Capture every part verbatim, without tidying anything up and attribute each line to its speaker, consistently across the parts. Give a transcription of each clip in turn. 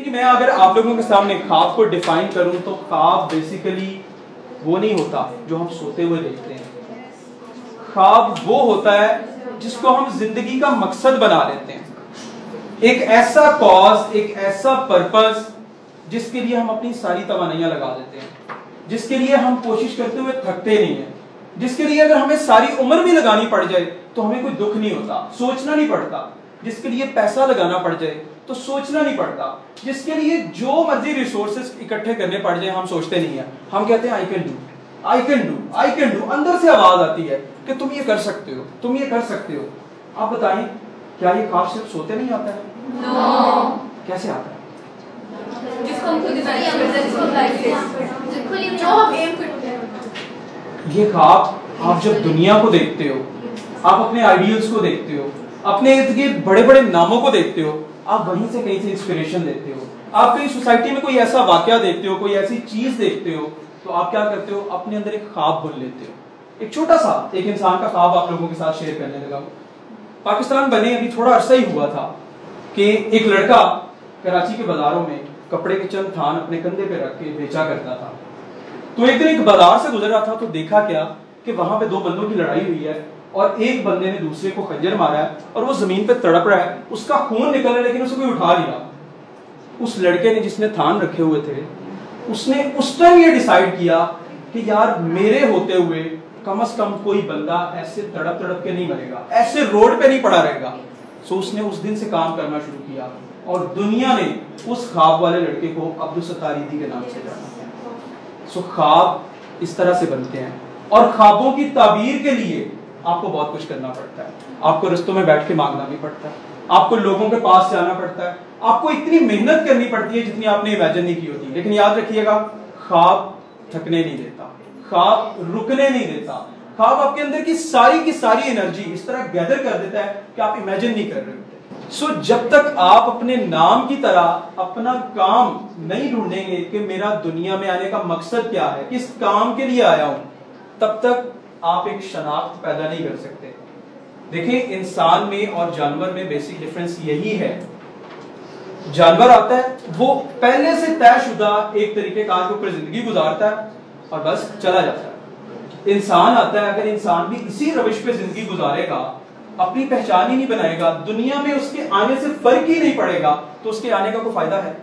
Speaker 1: कि मैं अगर आप लोगों के सामने ख्वाब को डिफाइन करूं तो ख्वाब बेसिकली वो नहीं होता जो हम सोते हुए देखते हैं। ख्वाब वो होता है जिसको हम जिंदगी का मकसद बना लेते हैं, एक ऐसा कॉज, एक ऐसा पर्पस जिसके लिए हम अपनी सारी तवानाइयां लगा देते हैं, जिसके लिए हम कोशिश करते हुए थकते नहीं है, जिसके लिए अगर हमें सारी उम्र भी लगानी पड़ जाए तो हमें कोई दुख नहीं होता, सोचना नहीं पड़ता, जिसके लिए पैसा लगाना पड़ जाए तो सोचना नहीं पड़ता, जिसके लिए जो मर्जी रिसोर्सेज इकट्ठे करने पड़ जाए हम सोचते नहीं है, हम कहते हैं I can do, I can do, I can do. अंदर से आवाज आती है कि तुम ये कर सकते हो, तुम ये कर सकते हो। आप बताइए, क्या ये ख्वाब सिर्फ सोते नहीं आता है?
Speaker 2: no.
Speaker 1: कैसे आता है?
Speaker 2: जिसको हम खुद डिजाइन करते हैं, जिसको हम लाइफ से जो हम एम करते हैं।
Speaker 1: ये ख्वाब आप जब दुनिया को देखते हो, आप अपने आइडियल्स को देखते हो, अपने इर्द गिर्द बड़े बड़े नामों को देखते हो, आप वहीं से कहीं से इंस्पिरेशन लेते हो। आप कहीं सोसाइटी में कोई ऐसा वाकया देखते हो, कोई ऐसी चीज देखते हो, तो आप क्या करते हो, अपने अंदर एक ख्वाब बुन लेते हो। एक छोटा सा एक इंसान का ख्वाब आप लोगों के साथ शेयर करने लगा। पाकिस्तान बने अभी थोड़ा अरसा ही हुआ था कि एक लड़का कराची के बाजारों में कपड़े के चंद थान अपने कंधे पे रख के बेचा करता था। तो एक दिन एक बाजार से गुजर रहा था तो देखा क्या कि वहां पे दो बंदों की लड़ाई हुई है और एक बंदे ने दूसरे को खंजर मारा है और वो जमीन पे तड़प रहा है, उसका खून निकल रहा है लेकिन उसे कोई उठा नहीं रहा। उस लड़के ने जिसने थान रखे हुए थे, उसने उस टाइम ये डिसाइड किया कि यार मेरे होते हुए कम से कम कोई बंदा ऐसे तड़प तड़प के नहीं मरेगा, ऐसे रोड पे नहीं पड़ा रहेगा। सो उसने उस दिन से काम करना शुरू किया और दुनिया ने उस ख्वाब वाले लड़के को अब्दुल सत्तारीदी के नाम से जाना। सो ख्वाब इस तरह से बनते हैं और ख्वाबों की ताबीर के लिए आपको बहुत कुछ करना पड़ता है। आपको रिश्तों में बैठ के मांगना भी पड़ता है, आपको लोगों के पास जाना पड़ता है, आपको इतनी मेहनत करनी पड़ती है जितनी आपने इमेजिन नहीं की होती। लेकिन याद रखिएगा, ख्वाब थकने नहीं देता, ख्वाब रुकने नहीं देता। ख्वाब आपके अंदर की सारी की सारी एनर्जी इस तरह गैदर कर देता है कि आप इमेजिन नहीं कर रहे होते। सो जब तक आप अपने नाम की तरह अपना काम नहीं ढूंढेंगे कि मेरा दुनिया में आने का मकसद क्या है, किस काम के लिए आया हूं, तब तक आप एक शनाख्त पैदा नहीं कर सकते। देखिए, इंसान में और जानवर में बेसिक डिफरेंस यही है। जानवर आता है, वो पहले से तयशुदा एक तरीके कार के ऊपर जिंदगी गुजारता है और बस चला जाता है। इंसान आता है, अगर इंसान भी इसी रविश पे जिंदगी गुजारेगा, अपनी पहचान ही नहीं बनाएगा, दुनिया में उसके आने से फर्क ही नहीं पड़ेगा, तो उसके आने का कोई फायदा है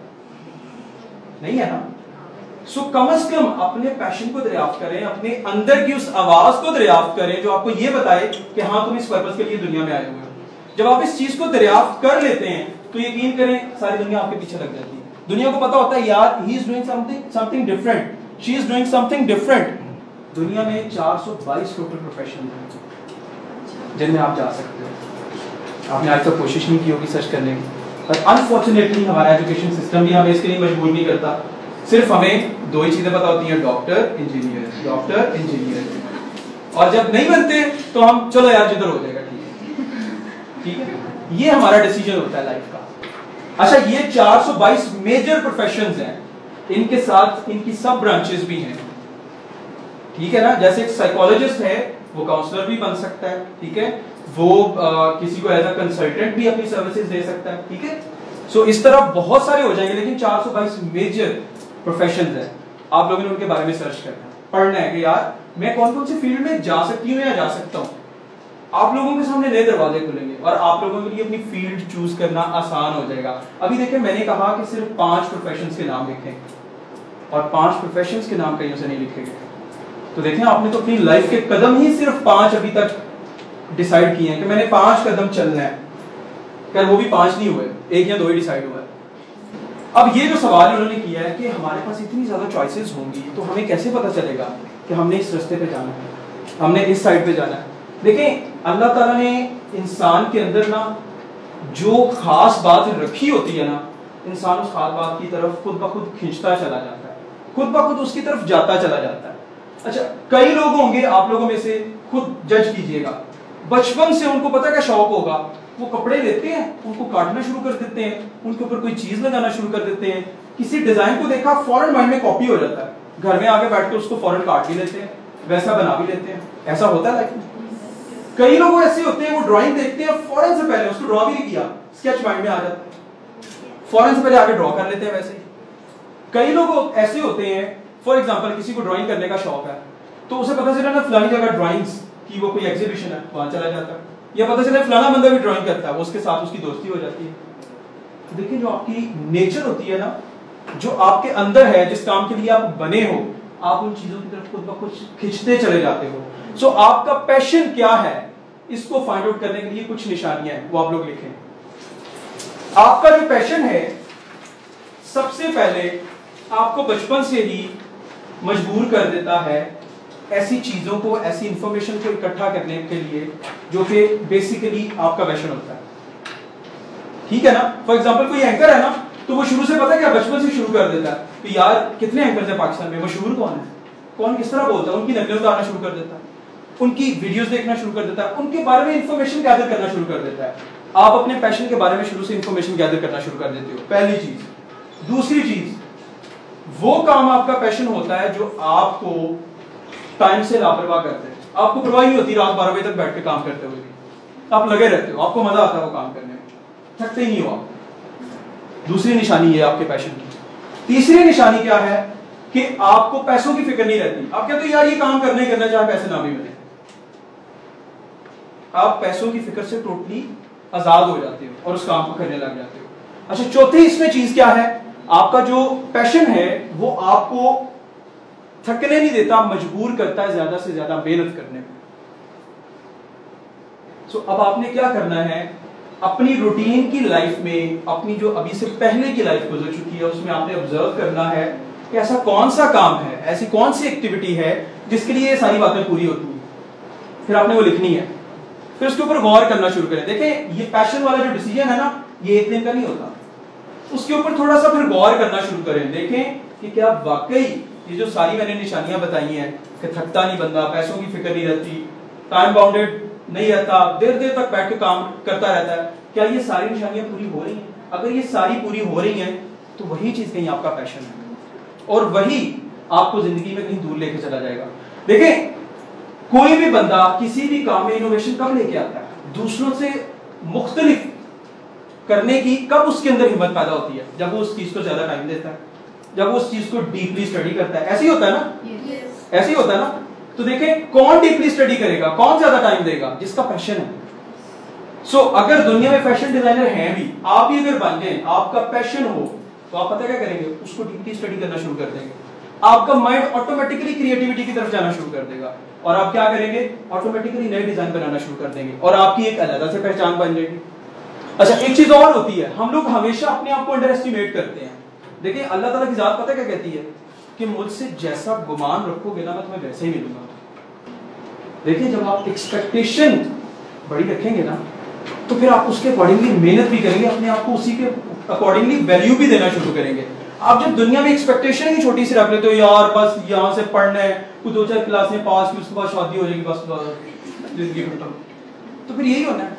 Speaker 1: नहीं, है ना। सो कम से कम अपने पैशन को दरियाफ्त करें, अपने अंदर की उस आवाज को दरियाफ्त करें जो आपको ये बताए कि हाँ तुम इस पर्पस के लिए दुनिया में आए हुए हो। जब आप इस चीज को दरियाफ्त कर लेते हैं तो यकीन करें सारी दुनिया आपके पीछे लग जाती है। दुनिया को पता होता है यार he is doing something something different, she is doing something different. दुनिया में चार सौ बाईस टोटल प्रोफेशन हैं जिनमें आप जा सकते हो। आपने आज तक कोशिश नहीं की होगी सर्च करने की, पर अनफॉर्चुनेटली हमारा एजुकेशन सिस्टम भी हमें इसके लिए मजबूर नहीं करता। सिर्फ हमें दो ही चीजें पता होती हैं, डॉक्टर इंजीनियर, डॉक्टर इंजीनियर। और जब नहीं बनते तो हम चलो यार जिधर हो जाएगा, ठीक है ठीक है। ये हमारा डिसीजन होता है लाइफ का। अच्छा, ये चार सौ बाईस मेजर प्रोफेशंस हैं, इनके साथ इनकी सब ब्रांचेस भी हैं, ठीक है ना। जैसे एक साइकोलॉजिस्ट है, वो काउंसलर भी बन सकता है, ठीक है। वो आ, किसी को एज अ कंसल्टेंट भी अपनी सर्विसेज दे सकता है, ठीक है। सो इस तरह बहुत सारे हो जाएंगे, लेकिन चार सौ बाईस मेजर प्रोफेशंस हैं। आप लोगों ने उनके बारे में सर्च करना है, पढ़ना है कि यार मैं कौन कौन सी फील्ड में जा सकती हूँ या जा सकता हूँ। आप लोगों के सामने नए दरवाजे खुलेंगे और आप लोगों के लिए अपनी फील्ड चूज करना आसान हो जाएगा। अभी देखिए, मैंने कहा कि सिर्फ पांच प्रोफेशंस के नाम लिखें और पांच प्रोफेशंस के नाम कहीं से नहीं लिखे गए। तो देखें, आपने तो अपनी लाइफ के कदम ही सिर्फ पांच अभी तक डिसाइड किए हैं कि मैंने पांच कदम चलना है, क्या वो भी पांच नहीं हुए, एक या दो ही डिसाइड हुआ है। अब ये जो सवाल उन्होंने किया है कि हमारे पास इतनी ज्यादा चॉइसेस होंगी तो हमें कैसे पता चलेगा कि हमने इस रास्ते पे जाना है, हमने इस साइड पे जाना है। देखें, अल्लाह ताला ने इंसान के अंदर ना जो खास बात रखी होती है ना, इंसान उस खास बात की तरफ खुद ब खुद खींचता चला जाता है, खुद ब खुद उसकी तरफ जाता चला जाता है। अच्छा, कई लोग होंगे आप लोगों में से, खुद जज कीजिएगा, बचपन से उनको पता क्या शौक होगा, वो कपड़े लेते हैं, उनको काटना शुरू कर देते हैं, उनके ऊपर कोई चीज लगाना शुरू कर देते हैं, किसी डिजाइन को देखा फौरन माइंड में कॉपी हो जाता है, घर में आके बैठ के उसको फौरन काट भी लेते हैं, वैसा बना भी लेते हैं। ऐसा होता है लाइफ में। कई लोग ऐसे होते हैं, वो ड्राइंग देखते हैं, फौरन से पहले उसको ड्रॉ भी नहीं किया, स्केच माइंड में आ जाता है, फौरन से पहले आगे ड्रॉ कर लेते हैं। वैसे कई लोग ऐसे होते हैं, फॉर एग्जांपल किसी को ड्राइंग करने का शौक है, तो उसे पता चला ना फलानी जगह ड्राइंग्स की वो कोई एग्जीबिशन है, वहां चला जाता है, या पता चला फलाना बंदा भी ड्राइंग करता है, उसके साथ उसकी दोस्ती हो जाती है। तो देखिए जो आपकी नेचर होती है ना, जो आपके अंदर है, जिस काम के लिए आप बने हो, आप उन चीजों की तरफ खुद ब खुद खिंचते चले जाते हो। सो so, आपका पैशन क्या है, इसको फाइंड आउट करने के लिए कुछ निशानियां हैं, वो आप लोग लिखें। आपका जो पैशन है, सबसे पहले आपको बचपन से ही मजबूर कर देता है ऐसी चीजों को, ऐसी इंफॉर्मेशन को इकट्ठा करने के लिए जो कि बेसिकली आपका पैशन होता है। ठीक है ना? फॉर एग्जांपल कोई एंकर है ना, तो वो शुरू से पता है क्या, बचपन से शुरू कर देता है कि यार कितने एंकर्स हैं पाकिस्तान में, मशहूर कौन है, कौन किस तरह बोलता है, उनकी नकलें उतारना शुरू कर देता है, उनकी वीडियोस देखना शुरू कर देता है, उनके बारे में इंफॉर्मेशन गैदर करना शुरू कर देता है। आप अपने पैशन के बारे में शुरू से इंफॉर्मेशन गैदर करना शुरू कर देते हो, पहली चीज। दूसरी चीज, वो काम आपका पैशन होता है जो आपको टाइम से लापरवाह करते हैं, आपको परवाह नहीं होती रात बारह बजे तक बैठ के काम करते हुए, आप लगे रहते हो, आपको मजा आता है वो काम करने में, थकते ही नहीं हो आप। दूसरी निशानी है आपके पैशन की। तीसरी निशानी क्या है कि आपको पैसों की फिक्र नहीं रहती। आप कहते हो यार ये काम करना ही करना, चाहे पैसे ना भी मिले। आप पैसों की फिक्र से टोटली आजाद हो जाते हो और उस काम को करने लग जाते हो। अच्छा, चौथी इसमें चीज क्या है, आपका जो पैशन है वो आपको थकने नहीं देता, मजबूर करता है ज्यादा से ज्यादा मेहनत करने में। सो अब आपने क्या करना है, अपनी रूटीन की लाइफ में, अपनी जो अभी से पहले की लाइफ गुजर चुकी है, उसमें आपने ऑब्जर्व करना है कि ऐसा कौन सा काम है, ऐसी कौन सी एक्टिविटी है जिसके लिए ये सारी बातें पूरी होती हैं। फिर आपने वो लिखनी है, फिर उसके ऊपर गौर करना शुरू करें। देखें, ये पैशन वाला जो डिसीजन है ना, ये एक दिन का नहीं होता, उसके ऊपर थोड़ा सा फिर गौर करना शुरू करें। देखें कि क्या वाकई ये जो सारी मैंने निशानियां बताई हैं कि थकता नहीं बंदा, पैसों की फिक्र नहीं रहती, टाइम बाउंडेड नहीं रहता, देर देर तक बैठ के काम करता रहता है, क्या ये सारी निशानियां पूरी हो रही हैं? अगर ये सारी पूरी हो रही हैं तो वही चीज कहीं आपका पैशन है और वही आपको जिंदगी में कहीं दूर लेके चला जाएगा। देखें, कोई भी बंदा किसी भी काम में इनोवेशन कब लेके आता है, दूसरों से मुख्तलिफ करने की कब उसके अंदर हिम्मत पैदा होती है, जब वो उस चीज को ज्यादा टाइम देता है, जब वो उस चीज को डीपली स्टडी करता है। ऐसे ही होता है ना, yes. ऐसे ही होता है ना। तो देखें, कौन डीपली स्टडी करेगा, कौन ज्यादा टाइम देगा, जिसका पैशन है। सो so, अगर दुनिया में फैशन डिजाइनर हैं भी, आप भी अगर बन जाए, आपका पैशन हो, तो आप पता क्या करेंगे, उसको डीपली स्टडी करना शुरू कर देंगे। आपका माइंड ऑटोमेटिकली क्रिएटिविटी की तरफ जाना शुरू कर देगा और आप क्या करेंगे, ऑटोमेटिकली नए डिजाइन बनाना शुरू कर देंगे और आपकी एक अलग से पहचान बन जाएगी। अच्छा, एक चीज और होती है, हम लोग हमेशा अपने आप को अंडर एस्टिमेट करते हैं। देखिए, अल्लाह ताला की जात पता क्या कहती है कि मुझसे जैसा गुमान रखोगे ना, मैं तुम्हें वैसे ही मिलूंगा। देखिए, जब आप एक्सपेक्टेशन बड़ी रखेंगे ना, तो फिर आप उसके अकॉर्डिंगली मेहनत भी करेंगे, अपने आप को उसी के अकॉर्डिंगली वैल्यू भी देना शुरू करेंगे। आप जब दुनिया में एक्सपेक्टेशन ही छोटी सी रख लेते हो, यार बस यहाँ से पढ़ना है, कुछ दो चार क्लासें पास की, उसके बाद शादी हो जाएगी, बस जिंदगी खत्म, तो फिर यही होना है।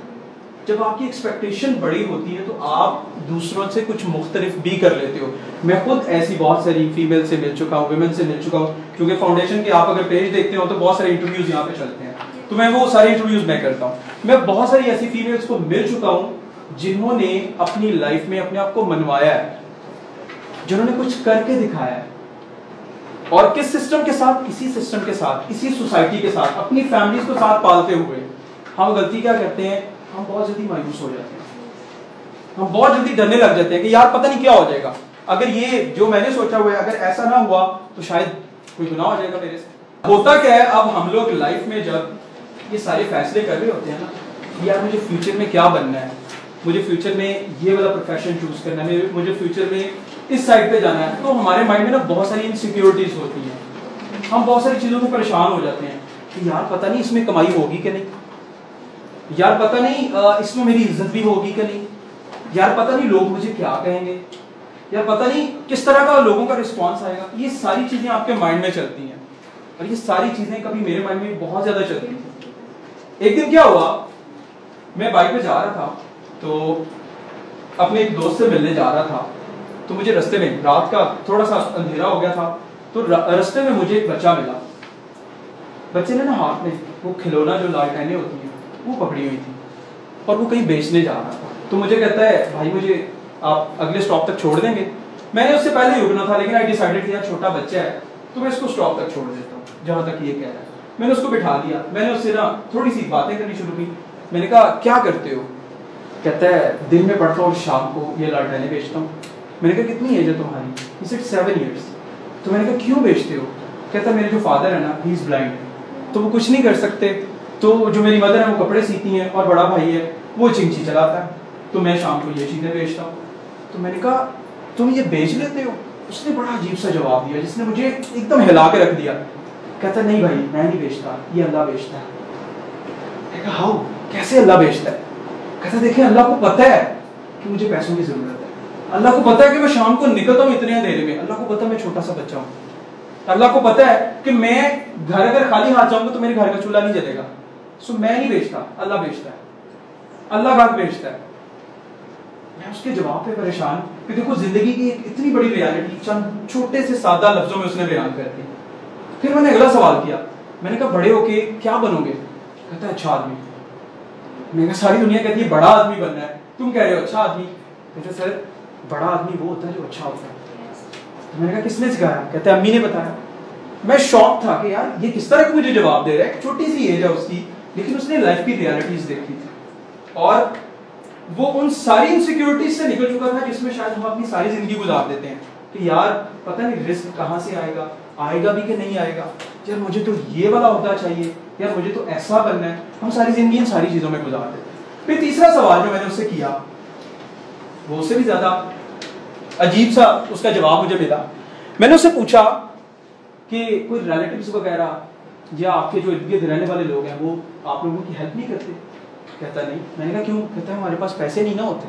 Speaker 1: जब आपकी एक्सपेक्टेशन बड़ी होती है तो आप दूसरों से कुछ मुख्तलिफ भी कर लेते हो। मैं खुद ऐसी बहुत सारी फीमेल से मिल चुका हूँ, विमेन से मिल चुका हूँ, क्योंकि फाउंडेशन के आप अगर पेज देखते हो तो बहुत सारे इंटरव्यूज यहाँ पे चलते हैं, तो मैं वो सारे इंटरव्यूज मैं करता हूँ। मैं बहुत सारी ऐसी फीमेल्स को मिल चुका हूँ जिन्होंने अपनी लाइफ में अपने आप को मनवाया है, जिन्होंने कुछ करके दिखाया है, और किस सिस्टम के साथ, इसी सिस्टम के साथ, इसी सोसाइटी के साथ, अपनी फैमिली को साथ पालते हुए हम गलती क्या करते हैं, हम बहुत जल्दी मायूस हो जाते हैं, हम बहुत जल्दी डरने लग जाते हैं कि यार पता नहीं क्या हो जाएगा, अगर ये जो मैंने सोचा हुआ है अगर ऐसा ना हुआ तो शायद कोई गुनाह हो जाएगा मेरे से। होता क्या है, अब हम लोग लाइफ में जब ये सारे फैसले कर रहे होते हैं ना, यार मुझे फ्यूचर में क्या बनना है, मुझे फ्यूचर में ये वाला प्रोफेशन चूज करना है, मुझे फ्यूचर में इस साइड पे जाना है, तो हमारे माइंड में ना बहुत सारी इनसिक्योरिटीज होती हैं, हम बहुत सारी चीजों से परेशान हो जाते हैं कि यार पता नहीं इसमें कमाई होगी कि नहीं, यार पता नहीं इसमें मेरी इज्जत भी होगी कि नहीं, यार पता नहीं लोग मुझे क्या कहेंगे, यार पता नहीं किस तरह का लोगों का रिस्पॉन्स आएगा। ये सारी चीजें आपके माइंड में चलती हैं और ये सारी चीजें कभी मेरे माइंड में बहुत ज्यादा चलती थी। एक दिन क्या हुआ, मैं बाइक पे जा रहा था तो अपने एक दोस्त से मिलने जा रहा था, तो मुझे रास्ते में, रात का थोड़ा सा अंधेरा हो गया था, तो रास्ते में मुझे एक बच्चा मिला। बच्चे ने ना हाथ में वो खिलौना जो लालटेनें होती हैं वो पकड़ी हुई थी और वो कहीं बेचने जा रहा था। तो मुझे कहता है भाई मुझे आप अगले स्टॉप तक छोड़ देंगे? मैंने उससे पहले ही रुकना था, लेकिन आई डिसाइडेड किया छोटा बच्चा है तो मैं इसको स्टॉप तक छोड़ देता हूँ जहां तक ये कह रहा है। मैंने उसको बिठा दिया, मैंने उससे ना थोड़ी सी बातें करनी शुरू की। मैंने कहा क्या करते हो? कहता है दिन में पढ़ता हूँ और शाम को ये लालटेनें बेचता हूँ। मैंने कहा कितनी एज है तुम्हारी? He said seven years. तो मैंने कहा क्यों बेचते हो? कहता है मेरे जो फादर है ना, ही इज ब्लाइंड, तो वो कुछ नहीं कर सकते, तो जो मेरी मदर है वो कपड़े सीती हैं और बड़ा भाई है वो चिंची चलाता है, तो मैं शाम को ये चीजें बेचता हूँ। तो मैंने कहा तुम ये बेच लेते हो? उसने बड़ा अजीब सा जवाब दिया जिसने मुझे एकदम हिला के रख दिया। कहता नहीं भाई मैं नहीं बेचता, ये अल्लाह बेचता है। मैंने कहा हाउ, कैसे अल्लाह बेचता है? कहता देखिए अल्लाह को पता है कि मुझे पैसों की जरूरत है, अल्लाह को पता है कि मैं शाम को निकलता हूँ इतने अंधेरे में, अल्लाह को पता है मैं छोटा सा बच्चा हूँ, अल्लाह को पता है कि मैं घर अगर खाली हाथ जाऊंगा तो मेरे घर का चूल्हा नहीं जलेगा। सो मैं नहीं बेचता, अल्लाह बेचता है, अल्लाह बात बेचता है। मैं उसके जवाब पे परेशान कि देखो जिंदगी की एक इतनी बड़ी रियलिटी चंद छोटे से सादा लफ्जों में उसने बयान कर दी। फिर मैंने अगला सवाल किया, मैंने कहा बड़े होके क्या बनोगे? कहता है अच्छा आदमी। मैंने कहा सारी दुनिया कहती है बड़ा आदमी बनना है, तुम कह रहे हो अच्छा आदमी। कहते सर बड़ा आदमी वो होता है जो अच्छा होता है। तो मैंने कहा किसने सिखाया? कहते अम्मी ने बताया। मैं शॉक था कि यार ये किस तरह का मुझे जवाब दे रहा है, छोटी सी एज है उसकी, लेकिन उसने लाइफ की रियलिटीज देखी थी और वो उन सारी इनसिक्योरिटीज से निकल चुका था जिसमें शायद हम अपनी सारी जिंदगी गुजार देते हैं कि यार पता नहीं रिस्क कहाँ से आएगा, आएगा भी कि नहीं आएगा, यार मुझे तो ये वाला होता चाहिए, यार मुझे तो ऐसा बनना है। हम सारी जिंदगी इन सारी चीजों में गुजार देते हैं। फिर तीसरा सवाल जो मैंने उससे किया वो उससे भी ज्यादा अजीब सा उसका जवाब मुझे मिला। मैंने उससे पूछा कि कोई रिलेटिव्स वगैरह या आपके जो इर्द गिर्द रहने वाले लोग हैं वो आप लोगों की हेल्प नहीं करते? कहता नहीं। मैंने कहा क्यों? कहता है हमारे पास पैसे नहीं ना होते।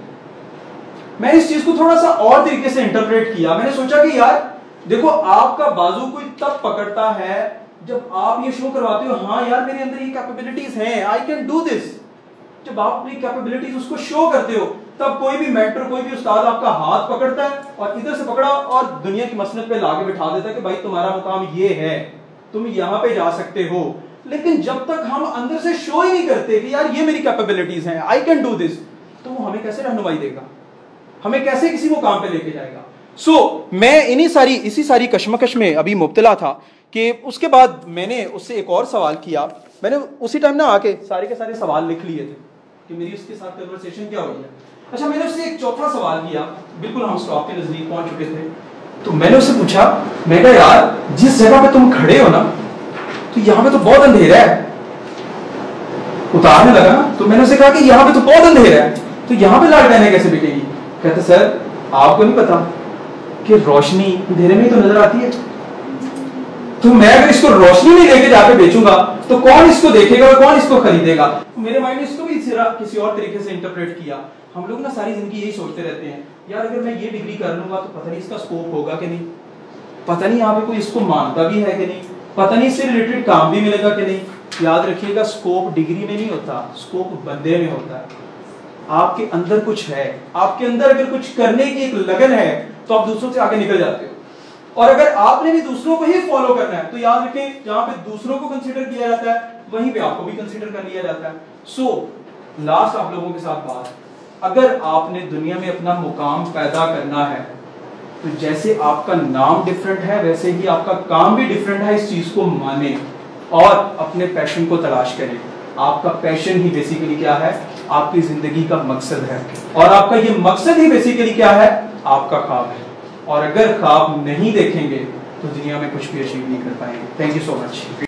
Speaker 1: मैं इस चीज को थोड़ा सा और तरीके से इंटरप्रेट किया। मैंने सोचा कि यार देखो आपका बाजू कोई तब पकड़ता है जब आप ये शो करवाते हो हाँ यार मेरे अंदर ये कैपेबिलिटीज हैं, आई कैन डू दिस। जब आप अपनी कैपेबिलिटीज उसको शो करते हो तब कोई भी मेंटर कोई भी उस्ताद आपका हाथ पकड़ता है और इधर से पकड़ा और दुनिया की मसनद पे लाके बिठा देता है कि भाई तुम्हारा मुकाम ये है, तुम यहाँ पे जा सकते हो। लेकिन जब तक हम अंदर से शो ही नहीं करते कि यार ये मेरी कैपेबिलिटीज हैं, आई कैन डू दिस, तो वो हमें कैसे रहनुमाई देगा, हमें कैसे किसी मुकाम पे लेके जाएगा। सो so, मैं इन्हीं सारी इसी सारी कश्मकश में अभी मुब्तला था कि उसके बाद मैंने उससे एक और सवाल किया। मैंने उसी टाइम ना आके सारे के सारे सवाल लिख लिए थे कि मेरी उसके साथ कन्वर्सेशन क्या हुई है। अच्छा मैंने उससे एक चौथा सवाल किया, बिल्कुल हम स्टॉप के नजदीक पहुंच चुके थे। तो मैंने उससे पूछा, मैं कहा यार जिस जगह पे तुम खड़े हो ना तो यहाँ पे तो बहुत अंधेरा है। उतारने लगा ना तो मैंने उससे कहा कि यहाँ पे तो बहुत अंधेरा है, तो यहाँ पे लाइट रहने कैसे बिकेगी? कहते सर आपको नहीं पता कि रोशनी अंधेरे में ही तो नजर आती है, तो मैं अगर इसको रोशनी में लेके जाके बेचूंगा तो कौन इसको देखेगा और कौन इसको खरीदेगा? मेरे माइंड ने इसको भी किसी और तरीके से इंटरप्रेट किया। हम लोग ना सारी जिंदगी यही सोचते रहते हैं यार अगर मैं ये डिग्री कर लूंगा तो पता नहीं इसका स्कोप होगा कि नहीं, पता नहीं यहाँ पे कोई इसको मानता भी है कि नहीं, पता नहीं इससे रिलेटेड काम भी मिलेगा कि नहीं। याद रखिएगा स्कोप डिग्री में नहीं होता, स्कोप बंदे में होता है। आपके अंदर कुछ है, आपके अंदर अगर कुछ करने की एक लगन है तो आप दूसरों से आगे निकल जाते हो, और अगर आपने भी दूसरों को ही फॉलो करना है तो याद रखें जहां पे दूसरों को कंसीडर किया जाता है वहीं पे आपको भी कंसीडर कर लिया जाता है। सो so, लास्ट आप लोगों के साथ बात, अगर आपने दुनिया में अपना मुकाम पैदा करना है तो जैसे आपका नाम डिफरेंट है वैसे ही आपका काम भी डिफरेंट है। इस चीज को माने और अपने पैशन को तलाश करें। आपका पैशन ही बेसिकली क्या है? आपकी जिंदगी का मकसद है, और आपका ये मकसद ही बेसिकली क्या है? आपका ख्वाब है। और अगर ख्वाब नहीं देखेंगे तो दुनिया में कुछ भी अचीव नहीं कर पाएंगे। Thank you so much.